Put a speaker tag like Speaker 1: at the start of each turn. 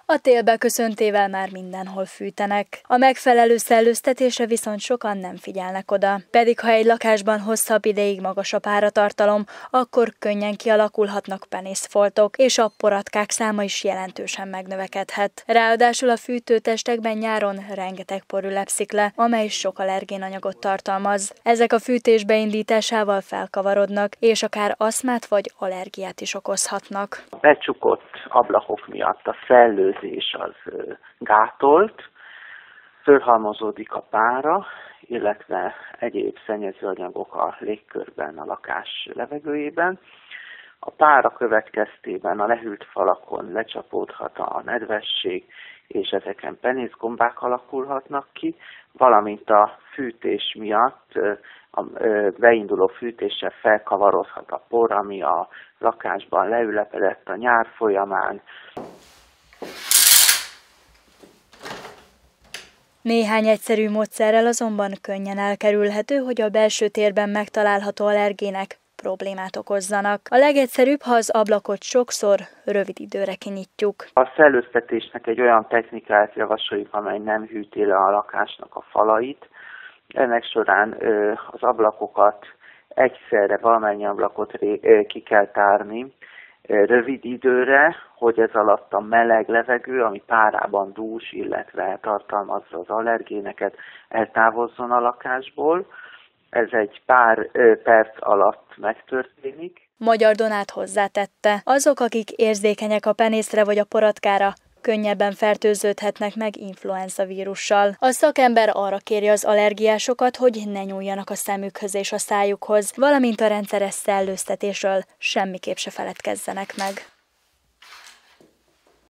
Speaker 1: A tél beköszöntével már mindenhol fűtenek. A megfelelő szellőztetésre viszont sokan nem figyelnek oda. Pedig ha egy lakásban hosszabb ideig magas a páratartalom, akkor könnyen kialakulhatnak penészfoltok, és a poratkák száma is jelentősen megnövekedhet. Ráadásul a fűtőtestekben nyáron rengeteg por ülepszik le, amely sok allergénanyagot tartalmaz. Ezek a fűtés beindításával felkavarodnak, és akár aszmát vagy allergiát is okozhatnak.
Speaker 2: A becsukott ablakok miatt a szellőzés az gátolt, fölhalmozódik a pára, illetve egyéb szennyezőanyagok a légkörben, a lakás levegőjében. A pára következtében a lehűlt falakon lecsapódhat a nedvesség, és ezeken penészgombák alakulhatnak ki, valamint a fűtés miatt, a beinduló fűtéssel felkavarodhat a por, ami a lakásban leülepedett a nyár folyamán.
Speaker 1: Néhány egyszerű módszerrel azonban könnyen elkerülhető, hogy a belső térben megtalálható allergének problémát okozzanak. A legegyszerűbb, ha az ablakot sokszor, rövid időre kinyitjuk.
Speaker 2: A szellőztetésnek egy olyan technikát javasoljuk, amely nem hűti le a lakásnak a falait. Ennek során az ablakokat egyszerre, valamennyi ablakot ki kell tárni rövid időre, hogy ez alatt a meleg levegő, ami párában dús, illetve tartalmazza az allergéneket, eltávozzon a lakásból. Ez egy pár perc alatt megtörténik.
Speaker 1: Magyar Donát hozzátette, azok, akik érzékenyek a penészre vagy a poratkára, könnyebben fertőződhetnek meg influenza vírussal. A szakember arra kéri az allergiásokat, hogy ne nyúljanak a szemükhöz és a szájukhoz, valamint a rendszeres szellőztetésről semmiképp se feledkezzenek meg.